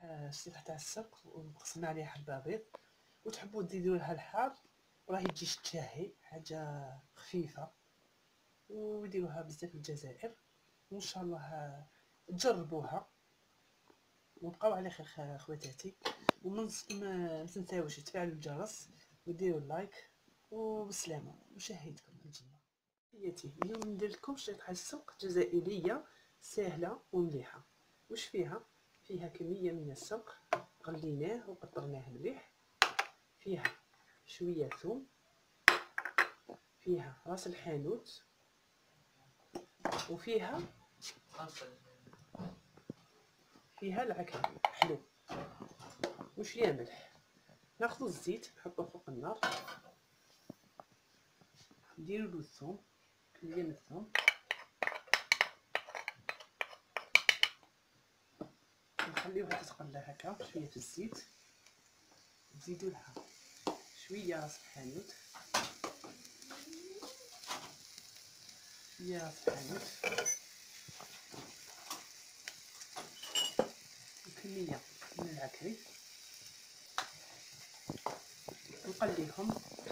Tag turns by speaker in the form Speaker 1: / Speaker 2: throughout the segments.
Speaker 1: السلطة تاع السلق وقسمنا عليها حبة بيض، وتحبوا تزيدوا لها الحار وراهي تجي تشهي حاجة خفيفة، ويديروها بزاف في الجزائر، وان شاء الله تجربوها وبقاو على خير خواتاتي. وما تنساوش تفعلوا الجرس وديروا اللايك، وبسلامة وشهيتكم الجنة. حياتي اليوم ندير لكم شريحة السلق جزائرية سهلة ومليحة. واش فيها؟ فيها كمية من السلق غليناه وقطرناه مليح، فيها شوية ثوم، فيها راس الحانوت، وفيها العكا حلو، وشوية ملح. ناخذ الزيت نحطوه فوق النار، نديرو له الثوم، كمية من الثوم، نخليوها تتقلى هكا شوية في الزيت، نزيدو لها شوية راس الحانوت، شوية راس الحانوت، وكمية من العكري، نقليهم.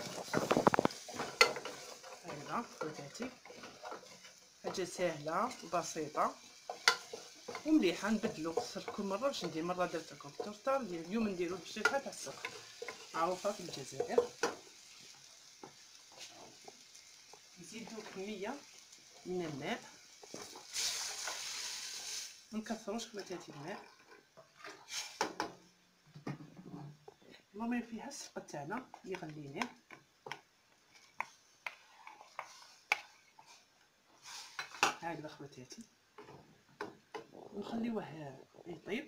Speaker 1: هكذا خواتاتي، حاجة سهلة وبسيطة ومليحة. نبدلو كل مرة باش ندير، مرة درت لكم تورته، اليوم نديرو الشريحة تاع السلق معروفة في الجزائر. نزيدو كمية من الماء، منكثروش خواتاتي الماء، نرميو فيها السلق تاعنا اللي غليناه، هكذا خواتاتي، ونخليوه يطيب.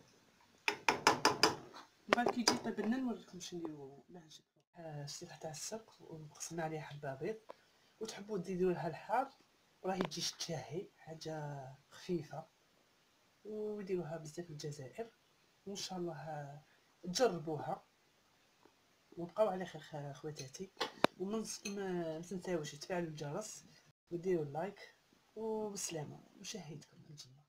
Speaker 1: من بعد كي يجي يطيب لنا نوريكم واش نديرو باه نشكلو. السلطة تاع السلق وقسمنا عليها حبة بيض، وتحبوا تزيدوا لها الحار وراهي تجي تشهي حاجة خفيفة، ويديروها بزاف في الجزائر، وان شاء الله تجربوها وبقاو على خير خواتاتي. وما تنساوش تفعلوا الجرس وديروا اللايك، وبسلامة وشهيتكم الجنة.